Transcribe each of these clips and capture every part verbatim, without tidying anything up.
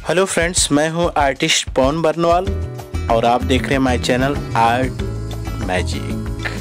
Hello friends, मैं हूं artist पवन बर्नवाल और आप देख रहे हैं my channel art magic.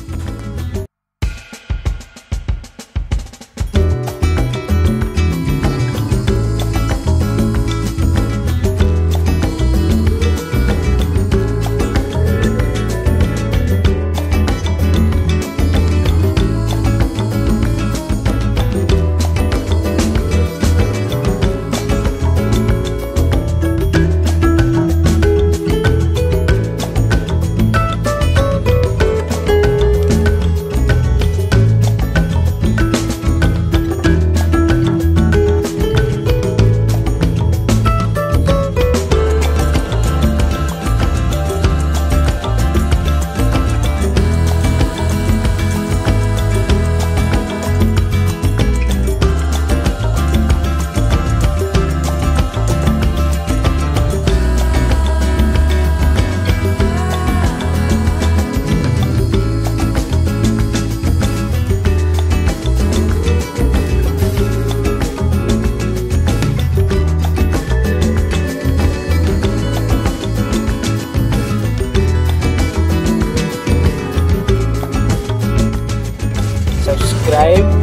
Subscribe,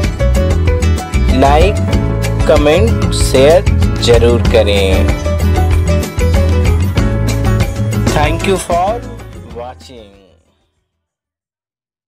like, comment, share जरूर करें। Thank you for watching.